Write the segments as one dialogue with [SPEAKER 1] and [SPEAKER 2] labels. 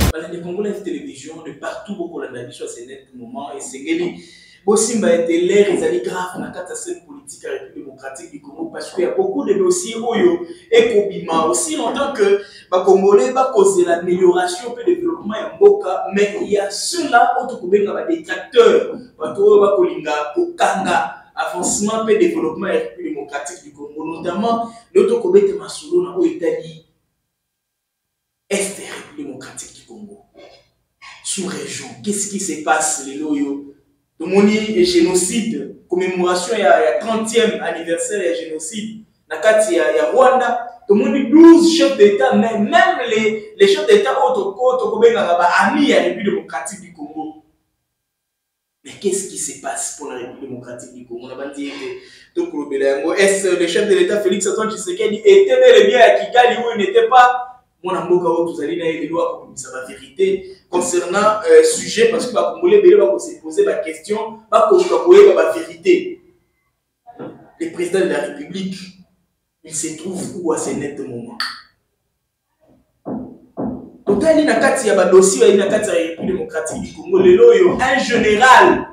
[SPEAKER 1] Les Congolais télévision de partout beaucoup la nation à ce moment et c'est que Bossimba était l'air ils allaient grave dans la scène politique à la République démocratique du Congo parce qu'il y a beaucoup de dossiers Oyo et Kobima aussi longtemps que les Congolais va causer l'amélioration et le développement en Boka mais il y a ceux-là autres des détracteurs bato ba kolinga kokanga avancement et développement de la République démocratique du Congo notamment l'autre Kobete Masolo na Italie est la République démocratique du Congo. Sous-région, qu'est-ce qui se passe, les loyaux? Tout le monde est génocide, commémoration, il y a 30e anniversaire du génocide. Dans il y a Rwanda, tout le monde est 12 chefs d'État, mais même les chefs d'État autres, amis de la République démocratique du Congo. Mais qu'est-ce qui se passe pour la République démocratique du Congo? On a dit que est-ce le chef de l'État Félix Antoine Tshisekedi était bel et bien à Kigali où il n'était pas? Mon amour, vous allez dans les lois comme ça, la vérité concernant sujet parce que les Congolais vont se poser la question, la vérité. Le président de la République, il se trouve où à ce net moment? Total, il y a un dossier, il y a un République démocratique du Congo, un général,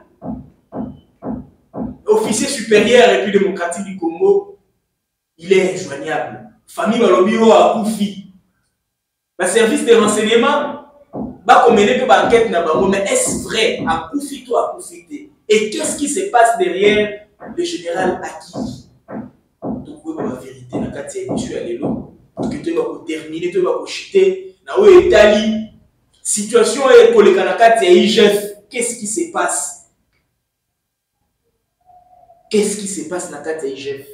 [SPEAKER 1] officier supérieur de la République démocratique du Congo, il est injoignable. Famille Balobio a Koufi. Le service de renseignement va mener une enquête, mais est-ce vrai à Koufito à Koufité? Et qu'est-ce qui se passe derrière le général Aki? Donc, la vérité, dans la émission, elle est là. Donc, tu vas terminer, tu vas chuter. Dans l'Italie, situation est pour les Kanakats et IGF. Qu'est-ce qui se passe? Qu'est-ce qui se passe dans la IGF?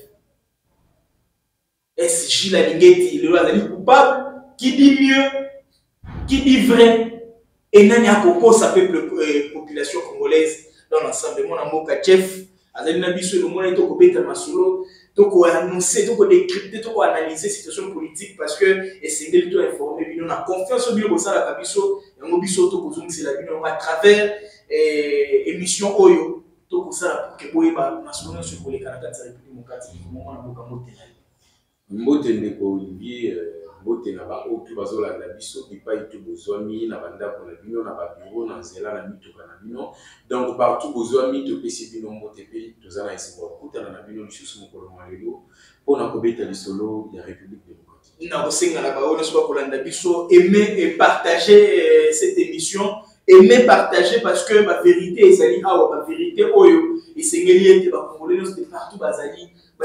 [SPEAKER 1] Est-ce que Gilles Alingeti, le roi est coupable? Qui dit mieux, qui dit vrai, et nani a koko sa population congolaise dans l'ensemble. Mon amour Kachef, Azalina Bissou, le monde est au Kobeta Masolo, toko annoncer, toko décrypter, toko analyser la situation politique parce que c'est de tout informer. On a confiance au bureau ça la Kabiso, et on biso toko zoom c'est la vie à travers émission Oyo, toko ça pour que boye ba national sur les Canada de la République démocratique. Mon amour Kamote.
[SPEAKER 2] Mbote Olivier. Bote na ba otu bazola na biso bipai tu bozwami na banda ko na bino na ba bureau na nzela na mituka na bino donc partout bozwami to pesi bino mbote pe tozana esiko kutana na bino lisusu mokolo malelo pona kobeta lisolo ya République démocratique
[SPEAKER 1] na kosenga na ba ono so kolanda biso aimer et partager cette émission aimer partager parce que ma vérité ezali awa ma vérité oyo esengeli ete ba congolais de partout bazali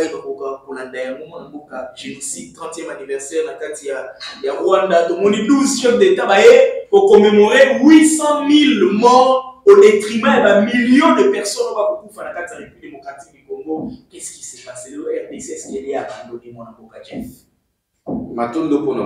[SPEAKER 1] génocide 30e anniversaire il y a Rwanda, tout le monde 12 chefs d'État pour commémorer 800 000 morts au détriment de millions de personnes dans la République démocratique du Congo. Qu'est-ce qui s'est passé? Le RDC, est-ce qu'il est abandonné, mon avocat Jeff?
[SPEAKER 2] Matondo pour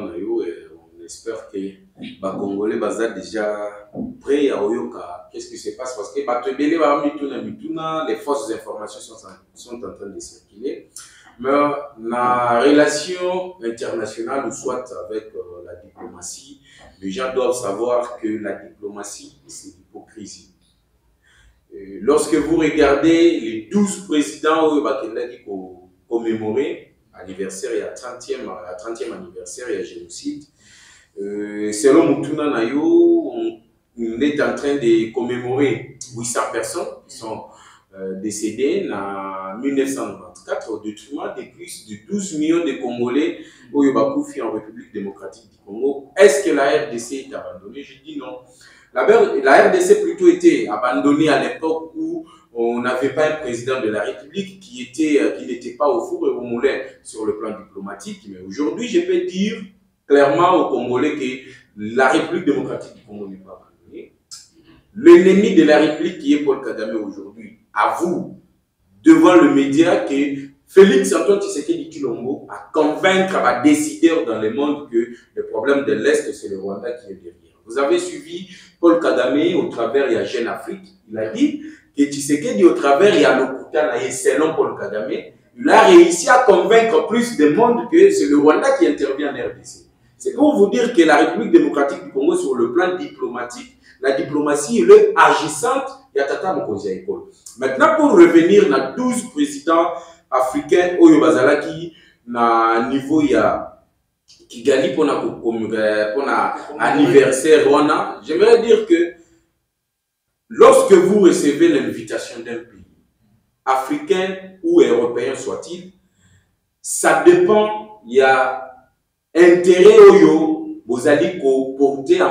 [SPEAKER 2] on espère que les Congolais sont déjà prêts à Oyoka. Qu'est-ce qui se passe? Parce que les fausses informations sont en train de circuler. Mais la relation internationale ou soit avec la diplomatie, les gens doivent savoir que la diplomatie, c'est l'hypocrisie. Lorsque vous regardez les 12 présidents qui ont commémoré l'anniversaire, il y a 30e anniversaire, il y a génocide. Selon Mutuna Nayo, on est en train de commémorer 800 personnes qui sont décédées en 1994 au détriment de plus de 12 millions de Congolais au Yobakoufi en République démocratique du Congo. Est-ce que la RDC est abandonnée? Je dis non. La RDC plutôt été abandonnée à l'époque où on n'avait pas un président de la République qui n'était pas au four et au moulin sur le plan diplomatique. Mais aujourd'hui, je peux dire clairement aux Congolais que la République démocratique du Congo n'est pas abandonnée. L'ennemi de la République qui est Paul Kagame aujourd'hui avoue devant le média que Félix Antoine Tshisekedi Tshilombo a convaincre à décideurs dans le monde que le problème de l'Est, c'est le Rwanda qui est derrière. Vous avez suivi Paul Kagame au travers, il y a Jeune Afrique, il a dit que Tshisekedi au travers, il y a Lokuta, selon Paul Kagame, il a réussi à convaincre plus de monde que c'est le Rwanda qui intervient en RDC. C'est pour vous dire que la République démocratique du Congo, sur le plan diplomatique, la diplomatie est agissante, il y a Tata Mokonzi à l'école. Maintenant, pour revenir à 12 présidents africains, Oyo Bazalaki, na niveau, il y a Kigali pour anniversaire, j'aimerais dire que lorsque vous recevez l'invitation d'un pays, africain ou européen soit-il, ça dépend, il y a intérêt vous allez porter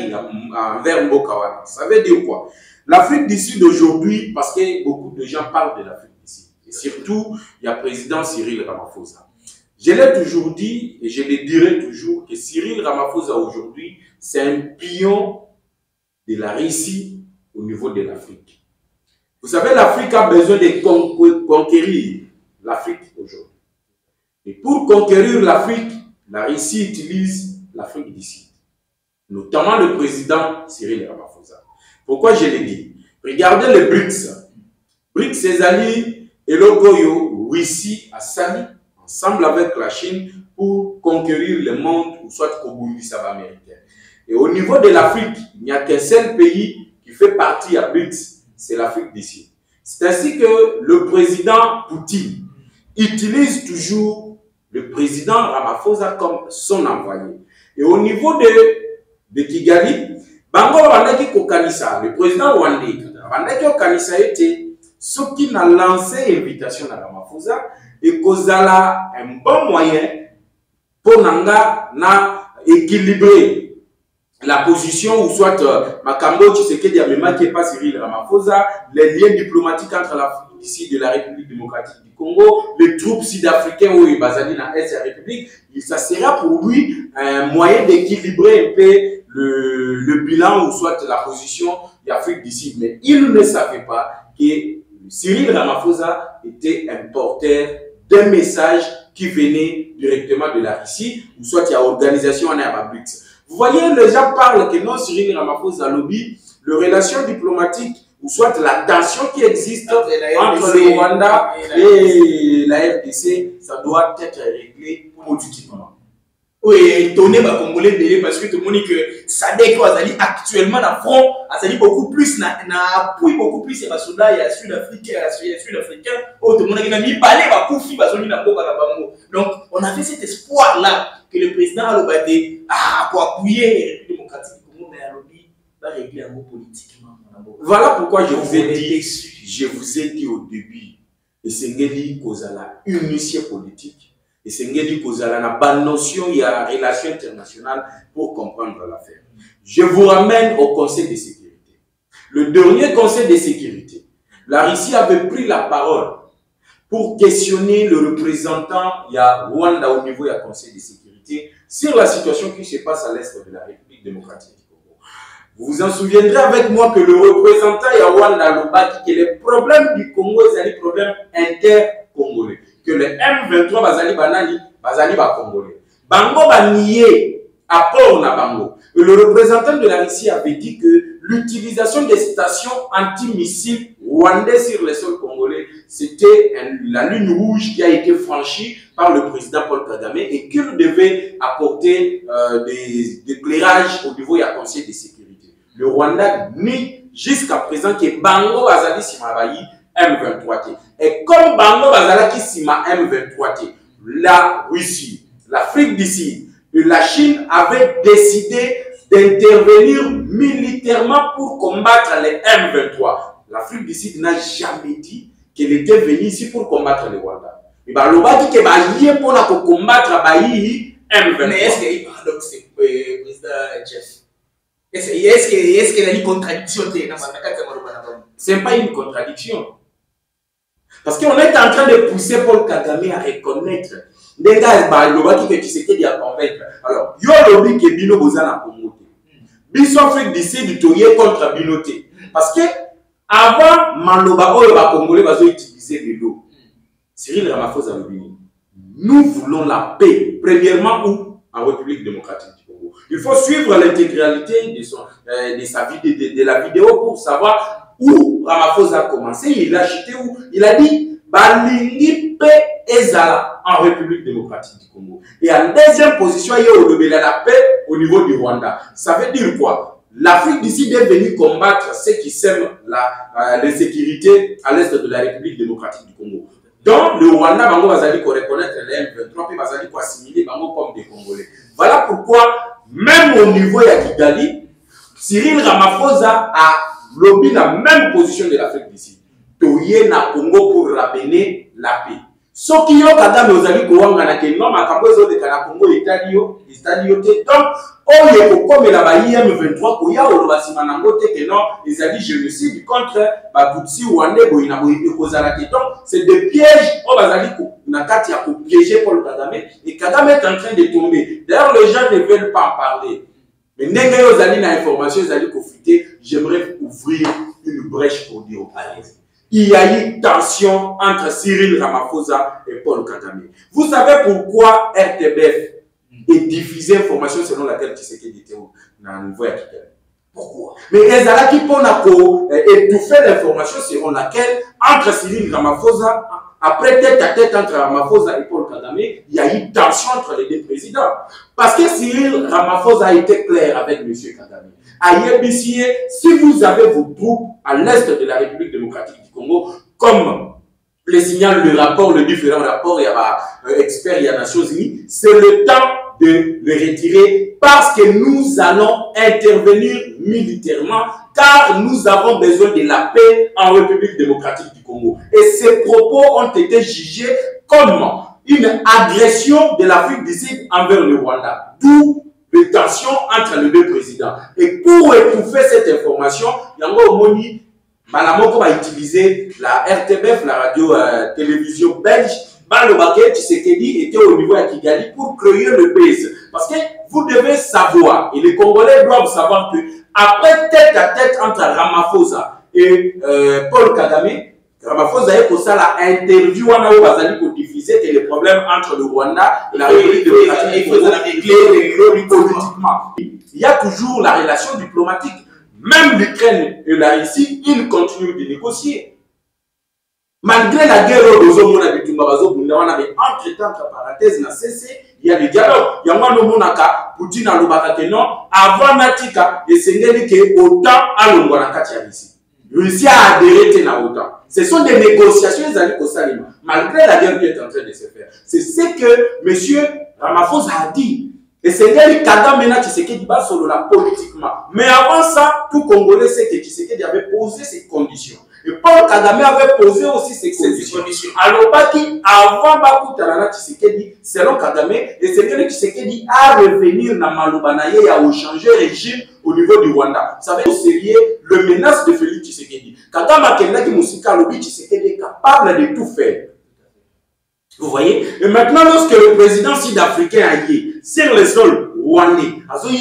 [SPEAKER 2] envers Mbokawana. Ça veut dire quoi? L'Afrique du Sud aujourd'hui, parce que beaucoup de gens parlent de l'Afrique du Sud, et surtout, il y a le président Cyril Ramaphosa. Je l'ai toujours dit et je le dirai toujours que Cyril Ramaphosa aujourd'hui, c'est un pion de la Russie au niveau de l'Afrique. Vous savez, l'Afrique a besoin de conquérir l'Afrique aujourd'hui. Et pour conquérir l'Afrique, la Russie utilise l'Afrique du Sud, notamment le président Cyril Ramaphosa. Pourquoi je l'ai dit? Regardez les BRICS. BRICS, c'est Ali et Logoyo, Russie a sali ensemble avec la Chine pour conquérir le monde ou soit Kobundi américain. Et au niveau de l'Afrique, il n'y a qu'un seul pays qui fait partie à BRICS, c'est l'Afrique du Sud. C'est ainsi que le président Poutine utilise toujours le président Ramaphosa comme son envoyé. Et au niveau de Kigali, Bango Rwandaki Kokanisa, le président rwandais, Rwandaki Kokanisa était ce qui a lancé l'invitation à Ramaphosa et Kozala un bon moyen pour Nanga na équilibrer la position ou soit Makambo Tshisekedi Amema qui est pas Cyril Ramaphosa, les liens diplomatiques entre l'Afrique ici de la République démocratique du Congo, les troupes sud-africaines ou Bazali dans l'Est de la République, ça sera pour lui un moyen d'équilibrer un peu le bilan ou soit la position de l'Afrique du Sud. Mais il ne savait pas que Cyril Ramaphosa était un porteur d'un message qui venait directement de la Russie ou soit il y a organisation en BRICS. Vous voyez, les gens parlent que non, Cyril Ramaphosa lobby, les relations diplomatiques ou soit la tension qui existe entre le Rwanda et la RDC, ça doit être réglé politiquement.
[SPEAKER 1] Oui, tourner ma Congolais belé parce que tout le monde dit que Sadek Azali actuellement dans front, Azali beaucoup plus appui beaucoup plus les soldats et Sud-Africains, Sud-Africains, oh tout le monde a mis balai va koufi bazoni na boka na bango. Donc on avait cet espoir là que le président Alobate pour appuyer les Républiques démocratiques du Congo mais Alobi va régler un mot politiquement.
[SPEAKER 2] Voilà pourquoi je vous ai dit au début, et c'est Ngeli Kozala, une mission politique. Et c'est Ngeli Kozala n'a pas de notion, il y a relations internationales pour comprendre l'affaire. Je vous ramène au Conseil de sécurité. Le dernier Conseil de sécurité, la Russie avait pris la parole pour questionner le représentant, il y a Rwanda au niveau du Conseil de sécurité, sur la situation qui se passe à l'Est de la République démocratique du Congo. Vous vous en souviendrez avec moi que le représentant, il y a Rwanda Lobaki, que les problèmes du Congo, c'est des problèmes inter-congolais. Que les M23 bazali banani bazali ba congolais bango ba nié apport na bango et le représentant de la Russie avait dit que l'utilisation des stations anti-missiles rwandais sur les sols congolais c'était la ligne rouge qui a été franchie par le président Paul Kagame et qu'il devait apporter des éclairages au niveau du Conseil de sécurité. Le Rwanda nie jusqu'à présent que bango bazali simabayi M23T. Et comme Bango Bazalaki Sima M23T, la Russie, l'Afrique du Sud et la Chine avaient décidé d'intervenir militairement pour combattre les M23. L'Afrique du Sud n'a jamais dit qu'elle était venue ici pour combattre les Rwanda. Mais Baloba dit qu'elle va lier pour combattre M23.
[SPEAKER 1] Mais est-ce qu'il y a un paradoxe, président Jeff? Est-ce qu'il y a une contradiction?
[SPEAKER 2] Ce n'est pas une contradiction. Parce qu'on est en train de pousser Paul Kagame à reconnaître les gars qui Tshisekedi à convaincre. Alors, yo lobby que Bino Bozana Komote. Biso Afrique d'ici du tourier contre Binoté. Parce que avant Maloba Oyo va Congolais va utiliser de l'eau. Cyril Ramaphosa lobby. Nous voulons la paix. Premièrement où en République démocratique du Congo. Il faut suivre l'intégralité de la vidéo pour savoir où Ramaphosa a commencé, il a acheté où il a dit Balingi Pe Ezala en République démocratique du Congo. Et en deuxième position, il y a la paix au niveau du Rwanda. Ça veut dire quoi? L'Afrique d'ici est venue combattre ceux qui sèment l'insécurité à l'est de la République démocratique du Congo. Dans le Rwanda, Bango Bazali ko reconnaître les M23, puis Bazali ko assimiler Bango comme des Congolais. Voilà pourquoi, même au niveau de Kigali, Cyril Ramaphosa a lobby la même position de l'Afrique d'ici. Toye na Congo pour ramener la paix. Ce qui est Kagame ozali kowanga na kenno makambo ezo de kana Congo itadio te donc oye comme la Bahia M23 koya olobasima nango te que non ezali génocide contre Batutsi Rwandais boyina boyite kozala te donc c'est des pièges o bazali ko na kati ya ko piéger Paul Kagame et Kagame est en train de tomber. D'ailleurs les gens ne veulent pas en parler. Mais ndenge ozali na information ezali ko fuiter, j'aimerais ouvrir une brèche pour dire au palais. Il y a eu tension entre Cyril Ramaphosa et Paul Kagame. Vous savez pourquoi RTBF est diffusé information selon laquelle Tshisekedi était dans le niveau de Kigali? Pourquoi? Mais Ezalaki Ponako étouffer l'information selon laquelle entre Cyril Ramaphosa, après tête à tête entre Ramaphosa et Paul Kagame, il y a eu tension entre les deux présidents. Parce que Cyril Ramaphosa a été clair avec M. Kagame. À Yébissié, si vous avez vos troupes à l'est de la République démocratique du Congo, comme le signale le rapport, le différent rapport, il y a experts, il y a Nations Unies, c'est le temps de le retirer parce que nous allons intervenir militairement car nous avons besoin de la paix en République démocratique du Congo. Et ces propos ont été jugés comme une agression de l'Afrique du Sud envers le Rwanda. D'où les tensions entre les deux présidents. Et pour étouffer cette information, Yango Omoni, Malamoko va utiliser la RTBF, la radio-télévision belge, Balobake Tshisekedi était au niveau de Kigali pour créer le buzz. Parce que vous devez savoir, et les Congolais doivent savoir que après tête à tête entre Ramaphosa et Paul Kagame, Ramaphosa est pour ça la interview où diffuser que les problèmes entre le Rwanda et la République démocratique du Congo politiquement. Il y a toujours la relation diplomatique. Même l'Ukraine et la Russie, ils continuent de négocier. Malgré la guerre entre-temps, parenthèse, il y a des dialogues. Il y a un Poutine a l'obaka non, avant Natika, et c'est que autant à l'Ongwanaka Russie. Russie a adhéré à l'OTAN. Ce sont des négociations, malgré la guerre qui est en train de se faire. C'est ce que M. Ramaphosa a dit. Et c'est que Kagame maintenant Tshisekedi bat sur la politiquement. Mais avant ça, tout Congolais sait que Tshisekedi avait posé ses conditions. Et Paul Kagame avait posé aussi ses conditions. Alors, avant Bakutarana Tshisekedi, selon Kagame, et c'est que Tshisekedi a revenir dans Malubanaye et a changer régime au niveau du Rwanda. Ça veut dire que c'est le menace de Félix Tshisekedi. Kagame a quelqu'un Moussika Lobi Tshisekedi est capable de tout faire. Vous voyez? Et maintenant, lorsque le président sud-africain a dit sur le sol rwandais,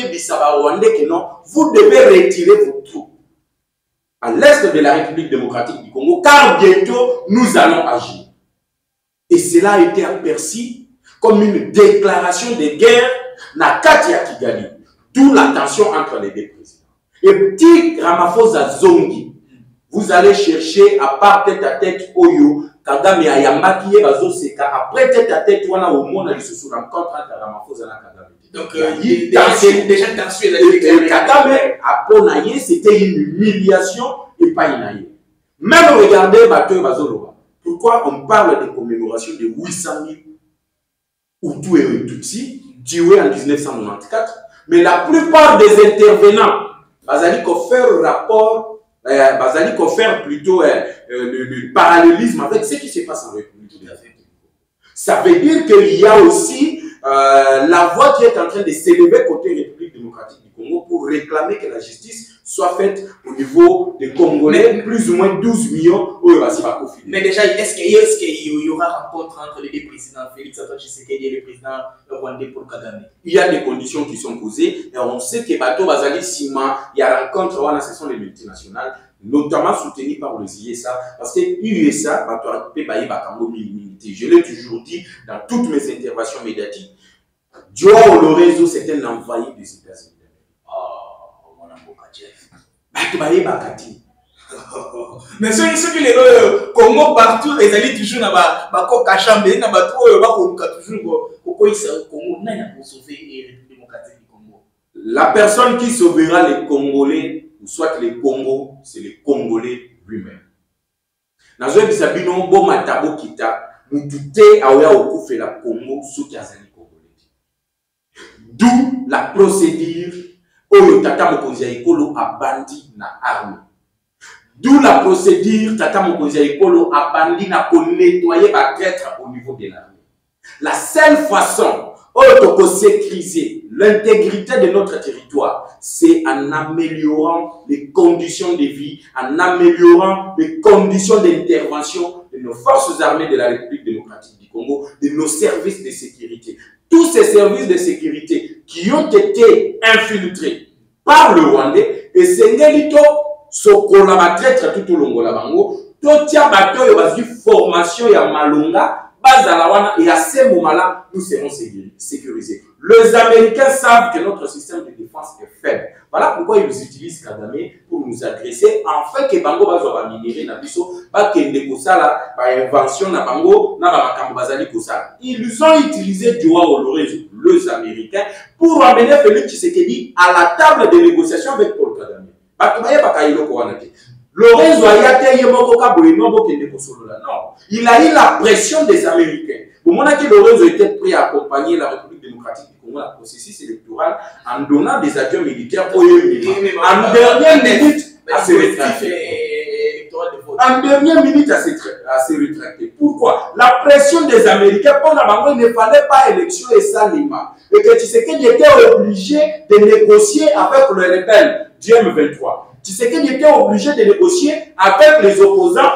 [SPEAKER 2] vous devez retirer vos troupes à l'est de la République démocratique du Congo, car bientôt nous allons agir. Et cela a été aperçu comme une déclaration de guerre na Katia Kigali, d'où la tension entre les deux présidents. Et petit Ramaphosa Zongi, vous allez chercher à part tête à tête Oyo, Kagame Ayamaki et Bazoseka, après tête à tête, on a au monde qui se rencontre entre Ramaphosa et Kagame. Donc, il y a déjà tension. Kagame, après c'était une humiliation et pas une aïe. Même regardez Bateau Bazoloba. Pourquoi on parle de commémoration de 800 000 Hutus et Tutsis tués en 1994, mais la plupart des intervenants, Bazali ko faire rapport. Bazali qu'on fait plutôt le parallélisme avec ce qui se passe en République. Ça veut dire qu'il y a aussi la voix qui est en train de s'élever côté République démocratique du Congo pour réclamer que la justice soit faite au niveau des Congolais, plus ou moins 12 millions.
[SPEAKER 1] Mais déjà, est-ce qu'il y aura un rencontre entre les deux présidents, Félix Antoine Tshisekedi et le président rwandais Paul Kagame?
[SPEAKER 2] Il y a des conditions qui sont posées et on sait que Bato Bazali Sima, il y a rencontre, ce sont les multinationales, notamment soutenues par les ISA, parce que l'USA, je l'ai toujours dit dans toutes mes interventions médiatiques, Joao Lorenzo, c'est un envahi des États-Unis.
[SPEAKER 1] Mais ceux qui les Congo partout, ils allaient toujours dans la Kokachambe, dans la toujours pourquoi ils sont au Congo, pour sauver la République démocratique du Congo.
[SPEAKER 2] La personne qui sauvera les Congolais, ou soit les Congos, c'est les Congolais lui-même. Dans un Bisabino, bon matabo kita, Moutouté Aoya Okoufé la Congo sous Kazali Congolais. D'où la procédure Oyo Tata Mokonzi ya Ekolo a bandi na arme. D'où la procédure Tata Mokonzi ya Ekolo a bandi na ko nettoyer ba traître au niveau de l'armée. La seule façon de sécuriser l'intégrité de notre territoire, c'est en améliorant les conditions de vie, en améliorant les conditions d'intervention de nos forces armées de la République démocratique du Congo, de nos services de sécurité. Tous ces services de sécurité qui ont été infiltrés par le Rwandais, et c'est Ngelito, Sokola, ma traître tout au long de la Bango, Totia Bato, il y a une formation, il y a Malonga, et à ce moment-là, nous serons sécurisés. Les Américains savent que notre système de défense est faible. Voilà pourquoi ils utilisent Kagame pour nous agresser, afin que Bango va minérer na biso, ba kende kosala, ba invention na Bango, na ba makambo bazali kosala. Ils ont utilisé Joao Lorenzo, les Américains, pour amener Félix Tshisekedi à la table de négociation avec Paul Kagame. Lorenzo non, il a eu la pression des Américains. Au moment que Lorenzo était prêt à accompagner la République démocratique du Congo dans le processus électoral en donnant des avions militaires au en dernière minute à se rétracter. En dernière minute à se rétracter. Pourquoi? La pression des Américains, pendant il ne fallait pas élection et Salima. Et que Tshisekedi était obligé de négocier avec le rebelle du M23. Tshisekedi était obligé de négocier avec les opposants.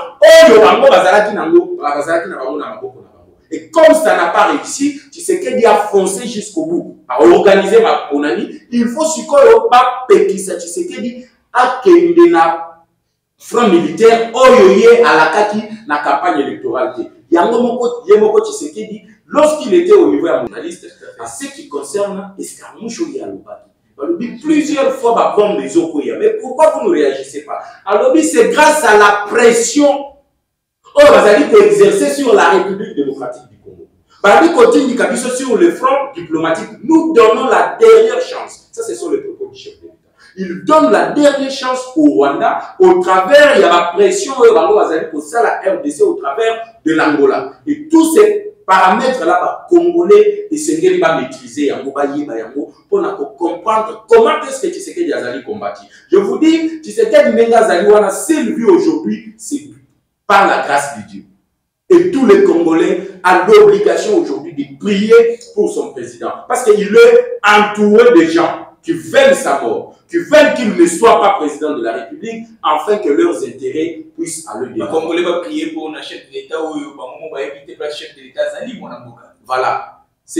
[SPEAKER 2] Et comme ça n'a pas réussi, Tshisekedi a foncé jusqu'au bout, à organiser ma Ponani. Il faut succomber à Pekisa Tshisekedi à Kendena front militaire oyoye à la kaki na campagne électorale. Yango Yemoko Tshisekedi, lorsqu'il était au niveau journaliste, à ce qui concerne Escarmouche Yalobaki. Plusieurs fois, bah, bombe les Okoya. Mais pourquoi vous ne réagissez pas? Alors, c'est grâce à la pression que vous allez exercer sur la République démocratique du Congo. Bah, continue sur le front diplomatique. Nous donnons la dernière chance. Ça, ce sont les propos du chef de l'État. Il donne la dernière chance au Rwanda au travers, il y a la pression la RDC au travers de l'Angola. Et tous ces paramètres-là, Congolais et Sénégalais va maîtriser pour comprendre comment est-ce que Tshisekedi Azali combattu. Je vous dis, Tshisekedi Menga Zaliwana, s'il vit aujourd'hui, c'est par la grâce de Dieu. Et tous les Congolais ont l'obligation aujourd'hui de prier pour son président. Parce qu'il est entouré de gens qui veulent sa mort, qui veulent qu'il ne soit pas président de la République, afin que leurs intérêts puissent aller de l'avant.
[SPEAKER 1] Les Congolais vont prier pour un chef de l'État ou va éviter le chef de l'État.
[SPEAKER 2] Voilà. C'est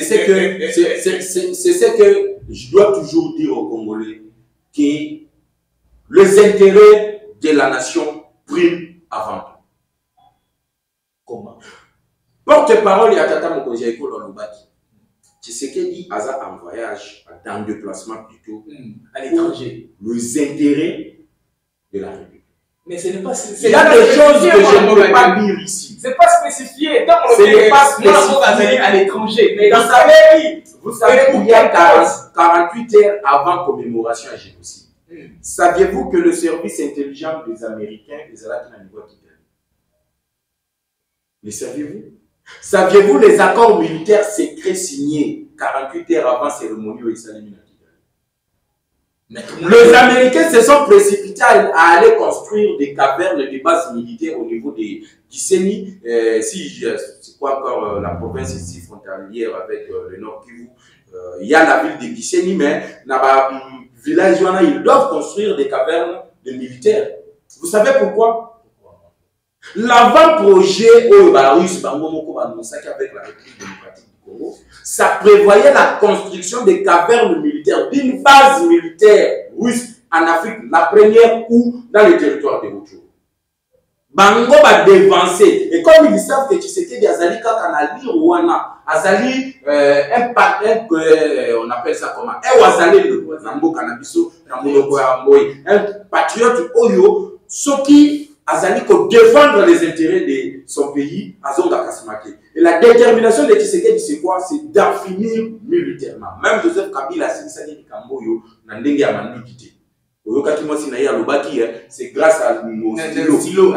[SPEAKER 2] ce que je dois toujours dire aux Congolais, que les intérêts de la nation priment avant tout.
[SPEAKER 1] Comment?
[SPEAKER 2] Porte-parole à Tata Mokonzi ya Ekolo Lubaki. Tshisekedi Aza en voyage, en déplacement plutôt,
[SPEAKER 1] à l'étranger.
[SPEAKER 2] Les intérêts de la République.
[SPEAKER 1] Mais ce n'est pas
[SPEAKER 2] il y a des choses que je ne peux pas dire ici.
[SPEAKER 1] Ce n'est pas spécifié.
[SPEAKER 2] Ce n'est pas spécifié
[SPEAKER 1] à l'étranger. Mais
[SPEAKER 2] vous savez qu'il y a 48 heures avant commémoration à génocide. Saviez-vous que le service intelligent des Américains les a les saviez-vous? Saviez-vous les accords militaires secrets signés 48 heures avant cérémonie au Issalimina? Les Américains se sont précipités à aller construire des cavernes, des bases militaires au niveau des Gisenyi. C'est quoi encore la province ici frontalière avec le Nord Kivu? Il y a la ville de Gisenyi, mais dans le village, ils doivent construire des cavernes de militaires. Vous savez pourquoi? L'avant-projet avec la République démocratique du Congo, ça prévoyait la construction des cavernes militaires, d'une base militaire russe en Afrique, la première ou dans le territoire de Rutshuru. Bango va dévancer. Et comme ils savent que Tshisekedi Azali Kakanali Rwanda, Azali on appelle ça comment? Un patriote Oyo, ce qui Azali ko défendre les intérêts de son pays, Azonga Kasimake. Et la détermination de Tshisekedi, c'est quoi? C'est d'en finir militairement. Même Joseph Kabila, c'est ça qui Kamboyo, Nandenge Amandi Kité. c'est grâce à nos
[SPEAKER 1] stylos.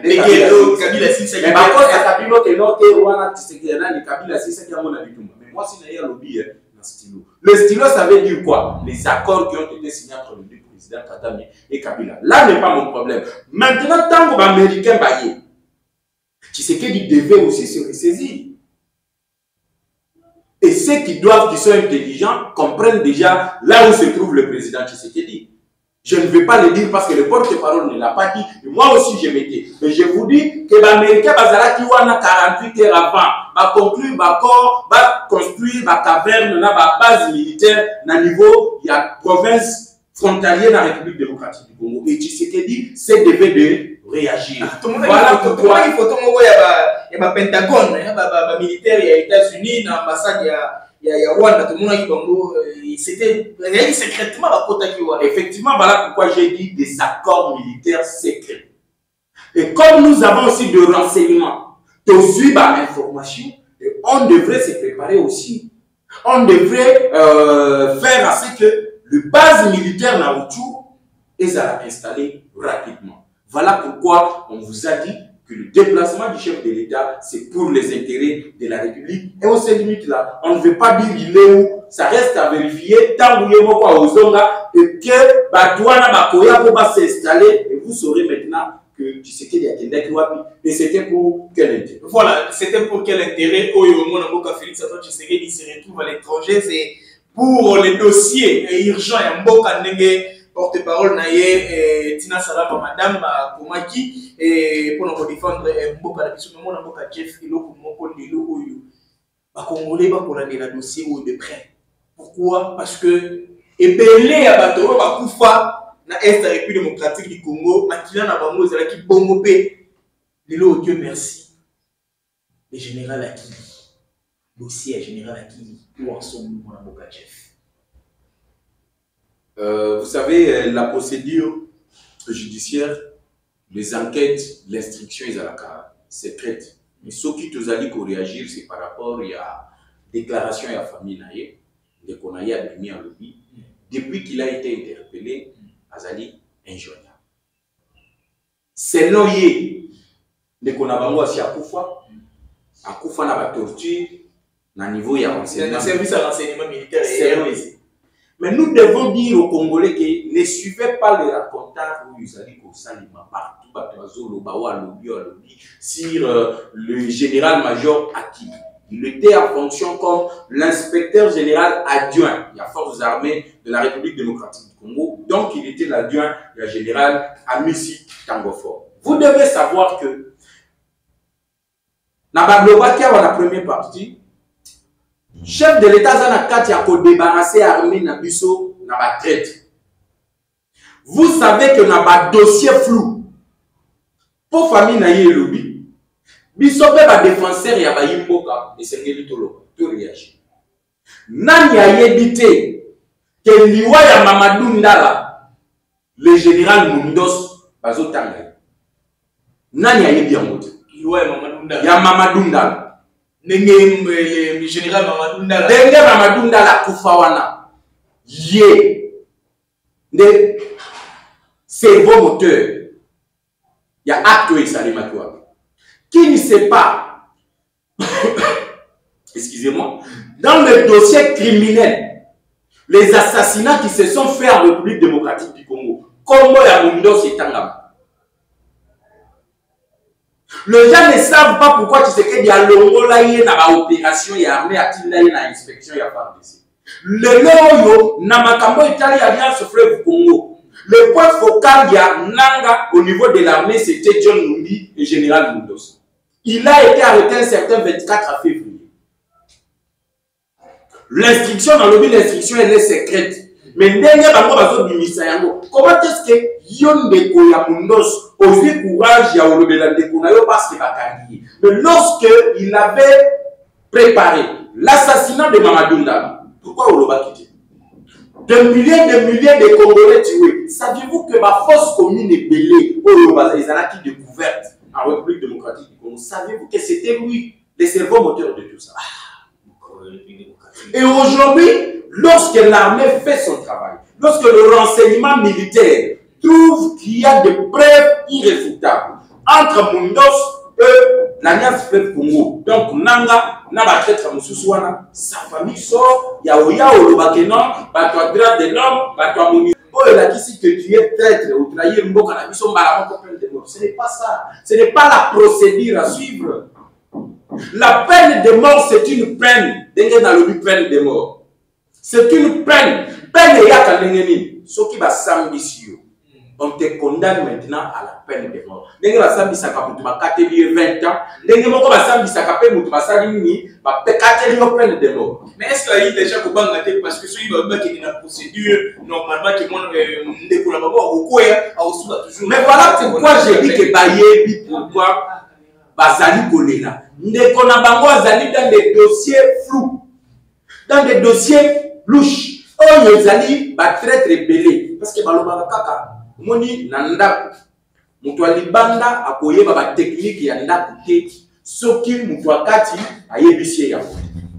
[SPEAKER 1] Mais
[SPEAKER 2] moi, si naïa lobby, stylo. Le stylo, ça veut dire quoi? Les accords qui ont été signés entre les deux présidents, Kagame et Kabila. Là n'est pas mon problème. Maintenant, tant que l'Américain baillé, Tshisekedi devait aussi se ressaisir. Et ceux qui doivent, qui sont intelligents, comprennent déjà là où se trouve le président Tshisekedi. Je ne vais pas le dire parce que le porte-parole ne l'a pas dit. Et moi aussi, je m'étais. Mais je vous dis que l'Américain va 48 heures avant, va conclure, va construire, va caverne, va base militaire, à niveau, il y a province frontalière dans la République démocratique du Congo. Et Tshisekedi, c'est devait de réagir.
[SPEAKER 1] Voilà pourquoi il faut que il y a un Pentagone, il y a un militaire, il y a les États-Unis, l'ambassade, il y a Rwanda, tout le monde c'était secrètement la côte qui Rwanda.
[SPEAKER 2] Effectivement, voilà pourquoi j'ai dit des accords militaires secrets. Et comme nous avons aussi de renseignements, de suivre l'information, on devrait se préparer aussi. On devrait faire à ce que le base militaire Naruto est installé rapidement. Voilà pourquoi on vous a dit que le déplacement du chef de l'État, c'est pour les intérêts de la République. Et on se limite là. On ne veut pas dire il est où. Ça reste à vérifier. Tant que vous êtes aux Zonga et que Batouana Bakoya va s'installer, et vous saurez maintenant que Tshisekedi a été et c'était pour quel intérêt?
[SPEAKER 1] Voilà, c'était pour quel intérêt? Félix Antoine Tshisekedi se retrouve à l'étranger. C'est pour les dossiers urgents et Mboka Ndenge. Porte-parole naie Tina Salama madame Komaki et pour nous défendre Mboka la biso mon Mboka Jeff Eloko moko lelo oyo ba congolais ba kolanda la dossier de près. Pourquoi? Parce que ebele ya bato ba kufa na est la République démocratique du Congo makila na bango ezala ki bongo pe lelo Dieu merci. Le général Akili dossier général Akili où en sont mon Mboka Jeff.
[SPEAKER 2] Vous savez, la procédure judiciaire, les enquêtes, l'instruction, c'est secrète. Mais ce qui te a dit qu'on réagir, c'est par rapport à la déclaration de la famille Naye, de Konaye a mis en lobby. Depuis qu'il a été interpellé, Azali injoignable. Selon lui, de Konabango à Akoufa n'a pas torture, à niveau il y a
[SPEAKER 1] un service à renseignement militaire.
[SPEAKER 2] Mais nous devons dire aux Congolais que ne suivez pas les racontars où ils allaient au Salima partout, sur le général-major Akili. Il était en fonction comme l'inspecteur général adjoint des forces armées de la République démocratique du Congo. Donc il était l'adjoint du général Amissi Tangofor. Vous devez savoir que dans la première partie, chef de l'État Zanakati a débarrassé l'armée Nabiso na ba traite. Vous savez que na ba dossier flou. Pour famille na ye lobby. Biso pe ba défenseur ya ba yimboka et sengeli tolo to réagir. Nani a yebité que liwa ya Mamadou Ndala le général Mundos bazotanga. Nani a yebi yango te.
[SPEAKER 1] Liwa ya Mamadou Ndala.
[SPEAKER 2] Ya Mamadou Ndala.
[SPEAKER 1] Le général Mamadou Ndala.
[SPEAKER 2] Denge Mamadou Ndala Koufawana. Yé. De cerveau moteur. Il y a acte et salimatoire. Qui ne sait pas, excusez-moi, dans le dossier criminel, les assassinats qui se sont faits en République démocratique du Congo, comment Yamundo s'est engagé. Les gens ne savent pas pourquoi tu sais qu'il y a l'Ongola, il y a une opération, il y a l'armée, il y a une inspection, il y a pas de décès. Le Loyo, Namakambo Italie, Alliance Fleuve Congo. Le point focal, il y a Nanga au niveau de l'armée, c'était John Numbi et Général Mundos. Il a été arrêté un certain 24 février. L'instruction, dans le but, l'instruction, elle est secrète. Mais comment est-ce que Yondeko Yamundos osé courage ya Olobela Dekonayo parce qu'il va carrier. Mais lorsque il avait préparé l'assassinat de Mamadou Ndala, pourquoi Oloba quitté? Des milliers de Congolais tués. Saviez-vous que ma force commune est belée Oloba Ezana qui découverte en République démocratique du Congo? Saviez-vous que c'était lui le cerveau moteur de tout ça? Et aujourd'hui, lorsque l'armée fait son travail, lorsque le renseignement militaire trouve qu'il y a des preuves irréfutables entre Mundos et l'Alliance Fleuve Congo, donc Nanga, n'a traître Moussousouana, sa famille sort, Yaoya, Olobakena, Batoa droit de l'homme, Batoa Mouni. Oh, il a dit que tu es traître ou trahir Mboka, la mission Balamoko peine de mort. Ce n'est pas ça. Ce n'est pas la procédure à suivre. La peine de mort, c'est une peine. Dengue dans le peine de mort. C'est une peine. Peine et yaka n'engeni. Ce qui va s'ambitieux. On te condamne maintenant à la peine de mort. Dengue va s'ambitieux à tu vas 20 ans. Dengue va s'ambitieux à tu vas s'ambitieux à peine de mort.
[SPEAKER 1] Mais est-ce qu'il y a déjà qu'on va parce que celui qui est dans la procédure, normalement, qui est toujours.
[SPEAKER 2] Mais voilà pourquoi j'ai dit que Bayebi, pourquoi Bazali Kolela. Ndeko na bango azali dans des dossiers flous, dans des dossiers louches. Oh, yozali ba traître belé parce que balobaka kaka moni na ndako mutu alibanda akoyeba ba technique ya ndako te soki mutu akati ayebisi ya.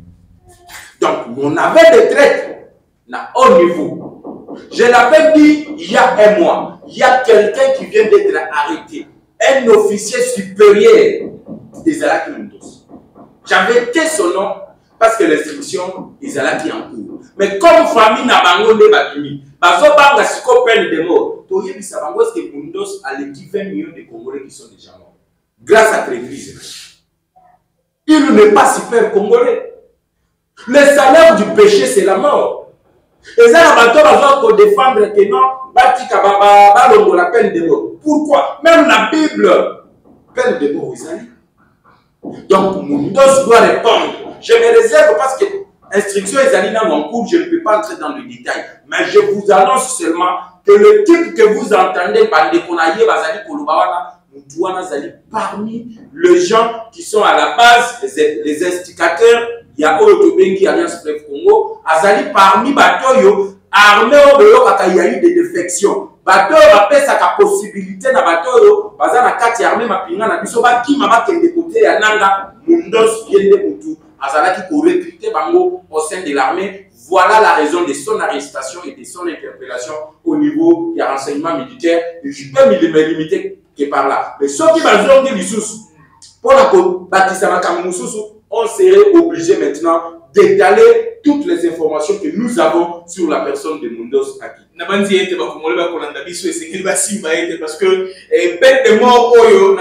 [SPEAKER 2] Donc on avait des traîtres na haut niveau. Je l'avais dit il y a un mois, il y a quelqu'un qui vient d'être arrêté, un officier supérieur des Alaki Mundos. J'avais été son nom parce que l'instruction des Alaki en cours. Mais comme famille n'a pas de batimi, bazo banga siko peine de mort. Toye bisa bango est que Mundos a les 20 millions de Congolais qui sont déjà morts. Grâce à Trévise. Il n'est pas super Congolais. Le salaire du péché c'est la mort. Et ça la bateau va défendre que non, batika baba la peine de mort. Pourquoi? Même la Bible peine de mort vous allez. Donc, Mundos doit répondre. Je me réserve parce que instruction est allée dans mon cours, je ne peux pas entrer dans le détail. Mais je vous annonce seulement que le type que vous entendez, parmi les gens qui sont à la base, les instigateurs, il y a Oyotobengi, Alliance Fleuve Congo, Azali parmi Batoyo, armés il y a eu des défections. Bateau rappelle sa possibilité na bateau baza na kati armée mapinga na biso ba ki mama kende côté ya nanga Mundos yende mutu azala ki ko recruter bango au sein de l'armée. Voilà la raison de son arrestation et de son interpellation au niveau du renseignement militaire. Et je peux me limiter que par là. Mais ceux qui bazont des sous pour la bâtisse on serait obligé maintenant d'étaler toutes les informations que nous avons sur la personne de Mundos Aki.
[SPEAKER 1] Parce que peine de mort,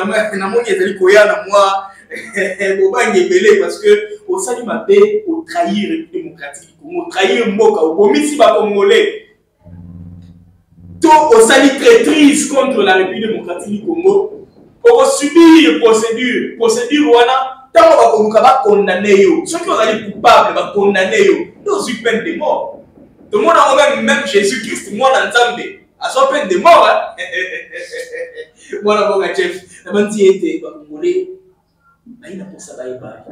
[SPEAKER 1] parce que au salut ma paix, au trahir le démocratique, au trahir Moka, au commissi congolais, tout au salut traîtrise contre la République démocratique du Congo, pour subir procédure wana. Tant qu'on va condamner, ceux qui ont été coupables vont condamner, nous une peine de mort. Tout le monde a même Jésus-Christ, moi ensemble, à son peine de mort. Moi, la chef, la banti était congolais, il n'a pas ça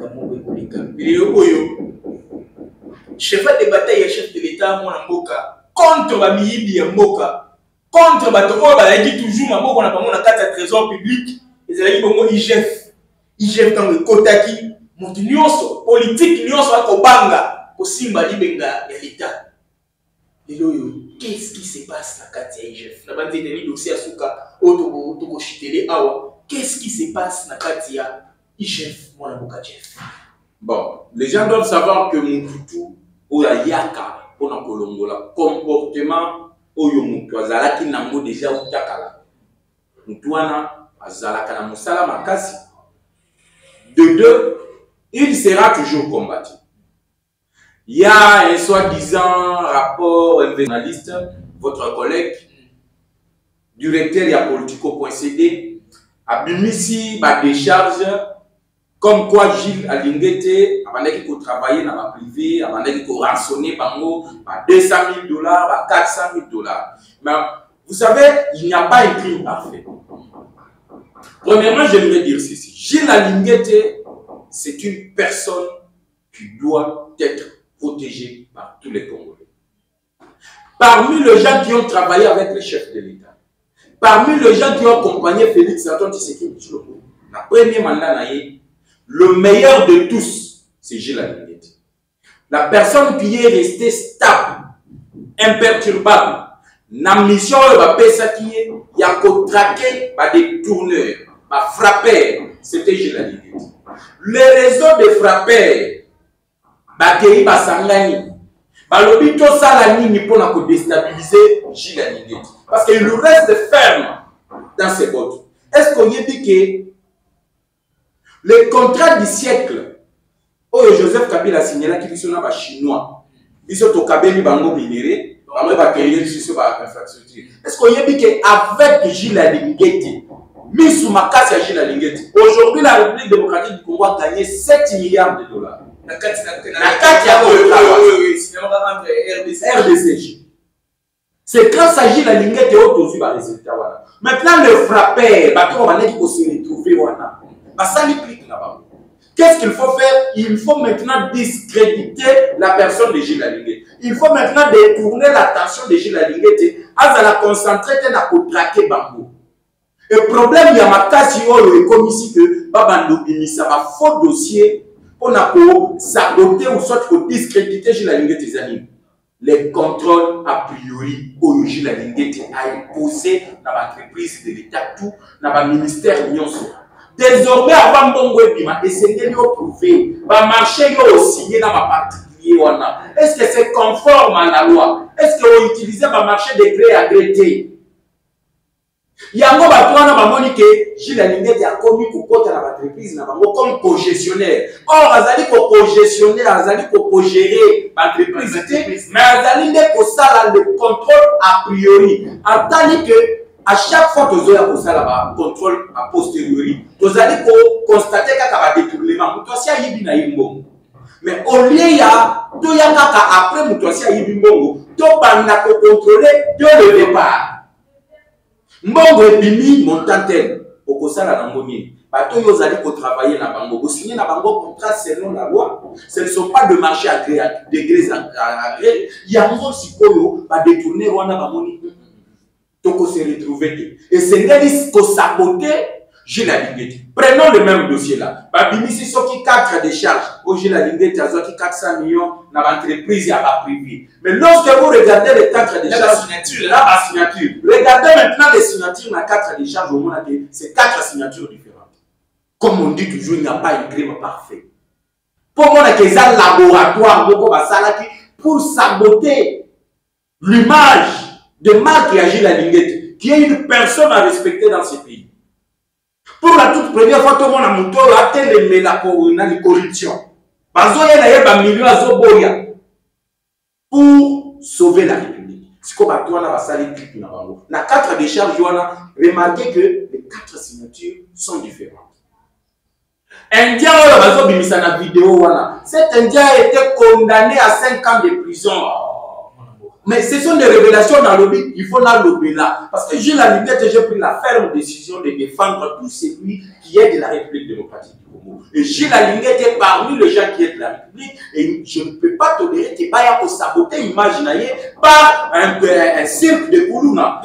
[SPEAKER 1] chef de bataille, chef de l'État, moi, Mboka, contre la Miyibi Mboka, contre la dit toujours, ma on a pas mon carte trésor public, ils allaient dire IGF. IGF dans le Kotaki, mon nyonso, politique nyonso à Kobanga, au Simba Libenga et l'État. Qu'est-ce qui se passe à Katia IGF? La bande de dossier à Souka, Otogo Chitele Awa. Qu'est-ce qui se passe à Katia IGF, mon avocat Jeff?
[SPEAKER 2] Bon, les gens doivent savoir que Mututu, ou la Yaka, pour la Colombola, comportement, Oyomutu, Azalaki Nango déjà ou Takala. Mutuana, Azalaka na Musala Makasi. De deux, il sera toujours combattu. Il y a un soi-disant rapport journaliste, votre collègue, directeur de Politico.cd, a bimisi ma décharge, comme quoi Gilles Alingete, avant qu'il travaille dans la privée, avant qu'il rançonné bango, à $200 000, à $400 000. Mais vous savez, il n'y a pas un crime parfait. Premièrement, j'aimerais dire ceci. Gilles Alingete, c'est une personne qui doit être protégée par tous les Congolais. Parmi les gens qui ont travaillé avec les chefs de l'État, parmi les gens qui ont accompagné Félix Antoine Tshisekedi Tshilombo, la première mandat, le meilleur de tous, c'est Gilles Alingete. La personne qui est restée stable imperturbable. La mission il y a contraqué par des tourneurs, par frappeurs. C'était Gilles Alinguetti. Le réseau de frappeurs, Bakei Basangani, Balobito Salani pour déstabiliser Gilles Alinguetti. Parce qu'il nous reste ferme dans ses bottes. Est-ce qu'on y dit que le contrat du siècle, oh Joseph Kabila a signé là qui sont là chinois, ils sont au Kabeli Bango minéré. Est-ce qu'on y a dit qu'avec Gilles Alinguetti, mis sous ma casse à Gilles Alinguetti, aujourd'hui la République démocratique du Congo a gagné 7 milliards de dollars. La carte RDCG. C'est grâce à Gilles Alinguetti aujourd'hui les résultats. Maintenant le frappé, on va se retrouver. Ça l'implique là-bas. Qu'est-ce qu'il faut faire? Il faut maintenant discréditer la personne de Gilles Alinguetti. Il faut maintenant détourner l'attention de Gilles Alinguetti à la concentrer dans le traquer Bango. Le problème, il y a ma tasse comme ici que Babando Bimisa a faux dossier pour saboter ou soit pour discréditer Gilles Alinguetti. Les contrôles a priori au Gilles Alinguetti a imposé dans l'entreprise de l'État, tout dans le ministère de désormais, avant Bongo et Bima, essayez de prouver, va marcher signé dans ma particulier. Est-ce que c'est conforme à la loi? Est-ce que vous utilisez le marché de gré à gré? Il y a un moment que Gilles Alinguetti a commis pour côté dans l'entreprise comme co-gestionnaire. Or, Azali co-gestionnaire, Azali co-gérer l'entreprise, mais Azali n'est que ça, le contrôle a priori. En tant que à chaque fois que vous avez un contrôle a posteriori, vous allez constater qu'il y a un détournement. Mais au lieu il y a après Mbongo, donc on a contrôlé dès le départ. Mbongo est bimi montantel au Kosala Namboni. Bateau vous allez travailler na bango. Vous signez na bango contrat selon la loi. Ce ne sont pas de marché à gré à gré. Il y a un sikoyo va détourner wana bamoni. Donc on s'est retrouvé. Et c'est n'est qu'on saboter Gilles Alinguetti. Prenons le même dossier là. Babimi c'est ce qui 4 décharges. Au Gilles Alinguetti, a qui 400 millions dans l'entreprise, il n'y a pas privé. Mais lorsque vous regardez les 4 décharges, la signature. Regardez maintenant les signatures dans 4 décharges au monde, c'est 4 signatures différentes. Comme on dit toujours, il n'y a pas une crime parfaite. Pour moi, il y a un laboratoire pour saboter l'image de marque et Gilles Alinguetti, qui est une personne à respecter dans ce pays. Pour la toute première fois, tout le monde a monté la corruption. Pour sauver la République. C'est comme à toi, on a 4 décharges, remarquez que les 4 signatures sont différentes. Indien, cet Indien a été condamné à 5 ans de prison. Mais ce sont des révélations dans le but, il faut dans le là. Parce que Gilles Alinguetti, j'ai pris la ferme décision de défendre tout celui qui est de la République démocratique du Congo. Et Gilles Alinguetti est parmi les gens qui est de la République. Et je ne peux pas tolérer qu'il y ait pour saboter l'image par un cirque de Koulouna.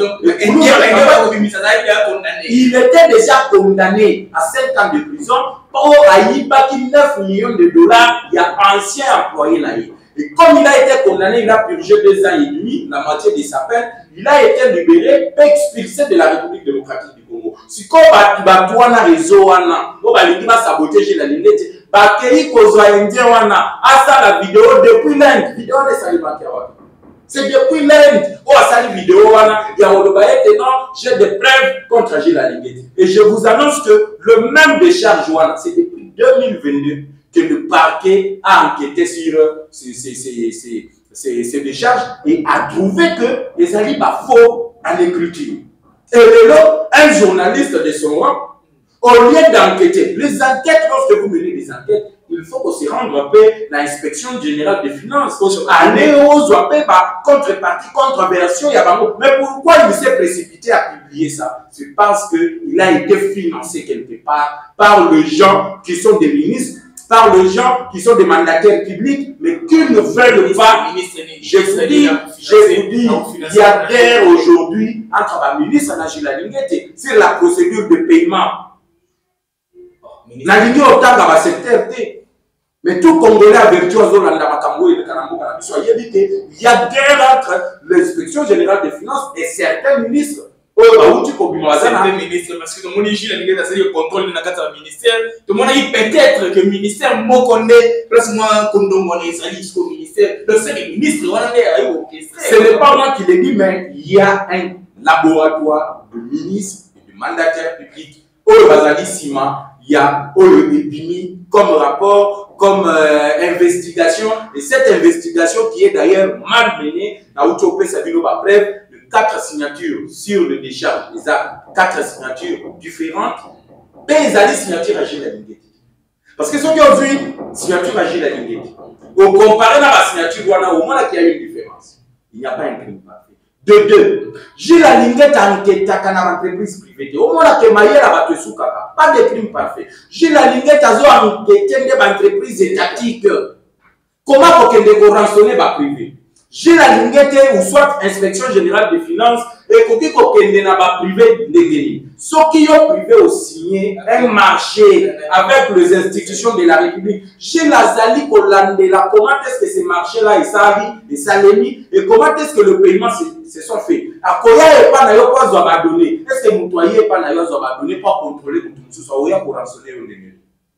[SPEAKER 2] Il était déjà condamné à 5 ans de prison pour Aïbaki 9 millions de dollars. Il y a ancien employé là. Et comme il a été condamné, il a purgé 2 ans et demi, la moitié de sa peine, il a été libéré, expulsé de la République démocratique du Congo. Si comme Batouana réseau, on va saboter Gilles Alinguetti, Bakei Kozwa Indien, la vidéo depuis l'Inde, vidéo de Salibanker. C'est depuis l'Inde, on a sali vidéo, il y a j'ai des preuves contre Gilles Alinguetti. Et je vous annonce que le même décharge, c'est depuis 2022. Que le parquet a enquêté sur ces décharges et a trouvé que les alliés sont faux en écriture. Et là, un journaliste de son rang, au lieu d'enquêter, les enquêtes, lorsque vous menez des enquêtes, il faut qu'on se rende un peu l'inspection générale des finances. Aller aux contrepartie, contreversion, mais pourquoi il s'est précipité à publier ça? C'est parce qu'il a été financé quelque part par les gens qui sont des ministres, par les gens qui sont des mandataires publics, mais qui ne veulent pas. Je vous dis, il y a guerre aujourd'hui entre les ministres et Gilles Alinguetti sur la procédure de paiement. La ligne au temps dans le secteur. Mais tout Congolais a vertu aux Olanda Makambo et le Kanambo Kanamiso, il y a guerre entre l'inspection générale des finances et certains ministres.
[SPEAKER 1] Certains ministres, parce que dans mon échelle, il y a le contrôle de la ministère. Tout le monde a dit peut-être que le ministère Mokonde, plus moi, Kondongo, les alliés au ministère, le seul ministre,
[SPEAKER 2] ce n'est pas moi qui l'ai dit, mais il y a un laboratoire de ministres et de mandataires publics au Bazali Sima. Il y a Epimi comme rapport, comme investigation, et cette investigation qui est d'ailleurs mal menée, Naoutopé Sabino Baprev, de 4 signatures sur le décharge, il y a 4 signatures différentes, et ils ont des signatures à Gilles Lingeti. Parce que ceux qui ont vu signature à Gilles Lingeti, au comparé à la signature, au moins qu'il y a une différence. Il n'y a pas un crime parfait. De deux, Gilles Lingeti a enquêté dans l'entreprise privée. Au moins que Maïla va te soukaka. Pas de crime parfait. Gilles Lingeti a enquêté dans l'entreprise étatique. Comment pour que rançonner va privé? Gilles Lingeti ou soit inspection générale des finances et qu'on va privé de ceux qui ont privé ont signé un marché avec les institutions de la République. Gilles Lazali Kolandela, comment est-ce que ces marchés-là et Salemi et comment est-ce que le paiement se sont fait? À quoi est pas d'ailleurs quoi doit donner? Est-ce que Moutoyer n'est pas d'ailleurs doit donner pour contrôler tout ça ou pour rançonner au début?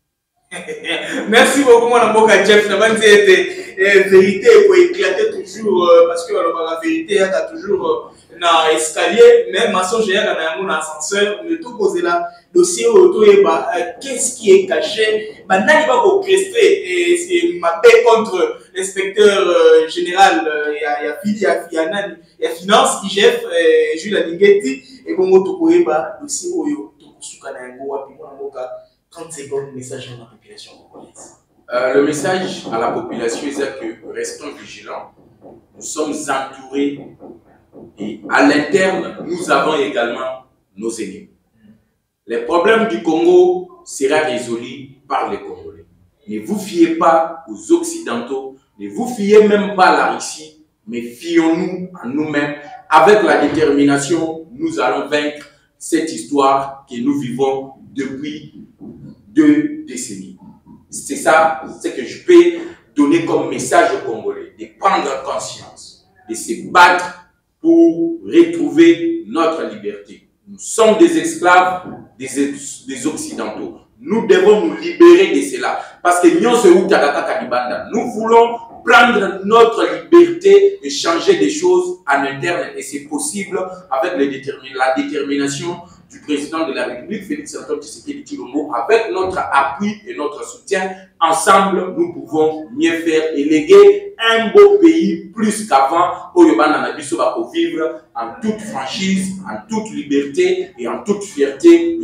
[SPEAKER 1] Merci beaucoup, mon amour, Jeff. La vérité pour éclater toujours, parce que la vérité, il y a toujours dans l'escalier, même mensonge, il y a un ascenseur, mais tout poser là, dossier autour, qu'est-ce qui est caché? Maintenant, il va orchestrer, et c'est ma paix contre l'inspecteur général, il y a finance, IGF, Jules Lingeti, et bon, tout poser dossier, tout Soukanayango, puis mon 30 secondes, message à la population congolaise.
[SPEAKER 2] Le message à la population est que restons vigilants. Nous sommes entourés et à l'interne, nous avons également nos ennemis. Les problèmes du Congo seront résolus par les Congolais. Ne vous fiez pas aux Occidentaux, ne vous fiez même pas à la Russie, mais fions-nous à nous-mêmes. Avec la détermination, nous allons vaincre cette histoire que nous vivons depuis 2 décennies. C'est ça, ce que je peux donner comme message aux Congolais, de prendre conscience, de se battre pour retrouver notre liberté. Nous sommes des esclaves des Occidentaux. Nous devons nous libérer de cela. Parce que nous voulons prendre notre liberté et changer des choses en interne. Et c'est possible avec la détermination du président de la République, Félix Antoine Tshisekedi Tshilombo, avec notre appui et notre soutien. Ensemble, nous pouvons mieux faire et léguer un beau pays plus qu'avant, où Nabiso va vivre en toute franchise, en toute liberté et en toute fierté.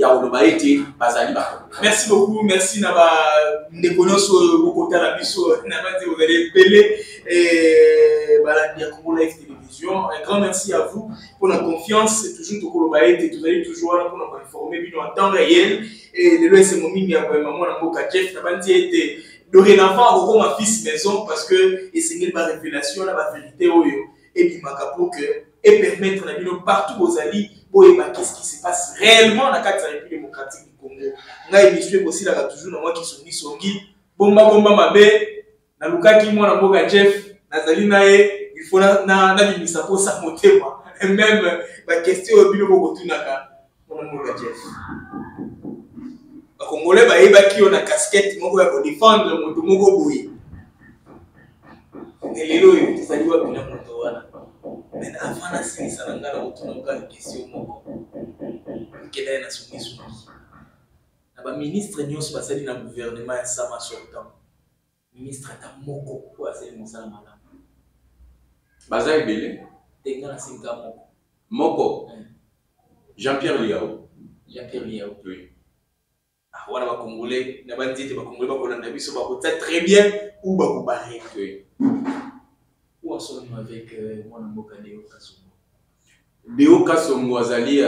[SPEAKER 1] Merci beaucoup, merci Naba Nekonoso Bokota Nabiso, Naba vous allez peler et télévision. Un grand merci à vous pour la confiance. C'est toujours Tokolobaïte, vous allez toujours là pour nous informer en temps réel. Et le laisser mon mimi à maman dans mon Jeff Tabanti était dorénavant encore ma fils maison parce que et c'est ma révélation la vérité et puis ma capo que et permettre la vie partout aux alliés pour évaluer qu'est-ce qui se passe réellement dans la République démocratique du Congo. Nga émission aussi là toujours dans moi qui sont ni songi bomba mabé na lukaki moi na mboka Jeff nazali nae il faut na bimisa pour ça motema et même la question au bilo ko tunaka mon mboka Jeff. Les Congolais qui ont une casquette pour défendre moto moko boye. Et lelo il fallait voir bien moto wana. Mais avant na sinisa na ngala otunoka question moko. Keda na soumisu. Na ba ministre nyonso basali na gouvernement ya sama sortant. Ministre ta moko ko asali mosala malamu.
[SPEAKER 2] Baza ebele.
[SPEAKER 1] Tenga na singa moko.
[SPEAKER 2] Moko. Jean-Pierre Liao.
[SPEAKER 1] Jean-Pierre Liao.
[SPEAKER 2] Oui.
[SPEAKER 1] Voilà les Congolais, les Congolais très bien ou barré. Où sommes-nous avec mon amboka Deo Kasongo?
[SPEAKER 2] Deo Kasongo Azali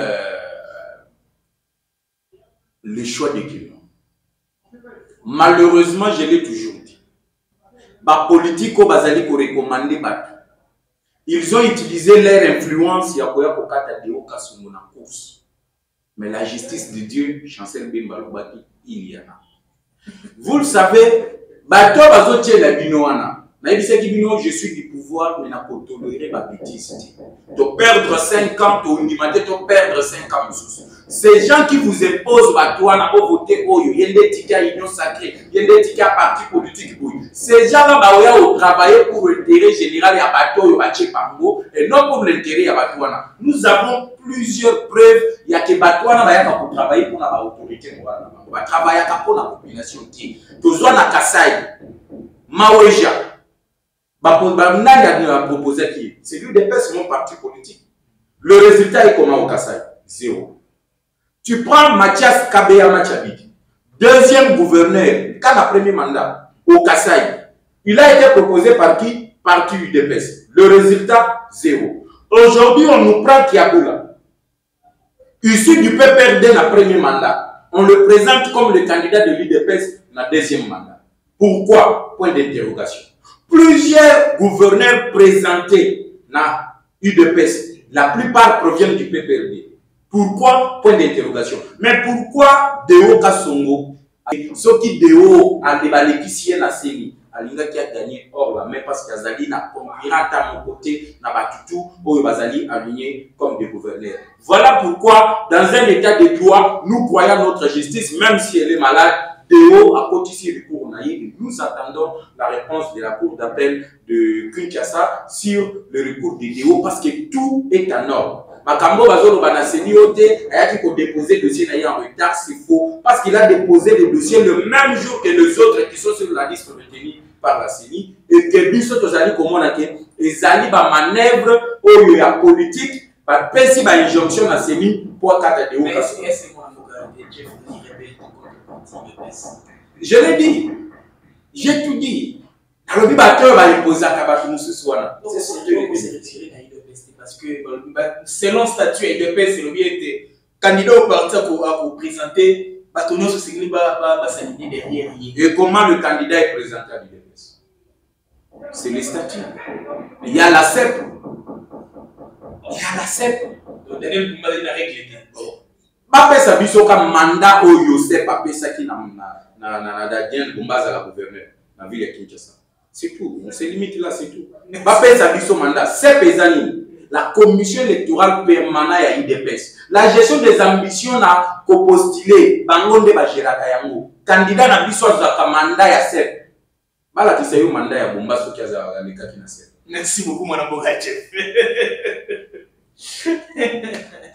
[SPEAKER 2] le choix des clients. Malheureusement, je l'ai toujours dit. La politique au Bazali pour recommander Batu. Ils ont utilisé leur influence pour Deo Kasongo en course. Mais la justice de Dieu, Chancel Bimba Lobaki, il y en a. Vous le savez, bato bazotie la binoana. Je suis du pouvoir, mais n'a pas toléré ma bêtise. Tu perdre 5 ans, tu perdre 5 ans. Ces gens qui vous imposent batouana pour voter, il y a des tickets à l'union sacrée, il y a des tickets à parti politique. Ces gens-là, ils travaillent pour l'intérêt général à bateau et non pour l'intérêt à batouana. Nous avons plusieurs preuves. Il y a que batouana pour travailler pour l'autorité morale. Il va travailler pour la population qui. Tous les na Kasai, Maweja. C'est lui dépasse mon parti politique. Le résultat est comment au Kassai? 0. Tu prends Mathias Kabeyama Tchabidi, deuxième gouverneur, quand le premier mandat au Kassai, il a été proposé par qui? Parti UDPS. Le résultat, 0. Aujourd'hui, on nous prend Kiaboula, issu du PPRD dans le premier mandat. On le présente comme le candidat de l'UDPS dans le deuxième mandat. Pourquoi? Point d'interrogation. Plusieurs gouverneurs présentés dans l'UDPS, la plupart proviennent du PPRD. Pourquoi? Point d'interrogation. Mais pourquoi Deo Kassongo, ceux qui Deo a débalé qui s'y est la série, Alinga qui a gagné hors la main parce qu'Azali n'a concurrent à mon côté, n'a pas du tout, ou Bazali aligné comme des gouverneurs. Voilà pourquoi, dans un état de droit, nous croyons notre justice, même si elle est malade. Deo a cotisé le cours naïf. Nous attendons la réponse de la cour d'appel de Kinshasa sur le recours de Deo parce que tout est en ordre. Makambo Bazolo Banaseni Ote a déposé le dossier en retard, c'est faux, parce qu'il a déposé le dossier le même jour que les autres qui sont sur la liste retenue par la CENI et que Bissot Ozali comme on a dit, les alliés ba manœuvre ou la politique, ba pesi ba injonction à CENI pour attaquer Deo. Je l'ai dit, j'ai tout dit. Alors, il va imposer à Kabatou ce soir.
[SPEAKER 1] Parce que selon le statut IDPS, c'est le bien été candidat au parti à vous présenter, Batono se signe pas s'aligner derrière.
[SPEAKER 2] Et comment le candidat est présenté à l'IDPS? C'est le statut. Il y a la CEP. Il y a la CEP.
[SPEAKER 1] Donc, Daniel Boumba, il a réglé.
[SPEAKER 2] Pas ça biso comme mandat au Yosef Papé ça qui na Daniel Boumba à la gouverneur dans la ville de Kinshasa. C'est tout. On se limite là, c'est tout. Pas ça biso mandat. C'est pesani. La commission électorale permanente à IDPS. La gestion des ambitions n'a qu'au postulé. Bangonde Bajira Kayango. Candidat n'a biso à mandat ya CEP. Bala qui s'est eu mandat ya Boumba ce qui a les cas qui n'a CEP.
[SPEAKER 1] Merci beaucoup, mon amour.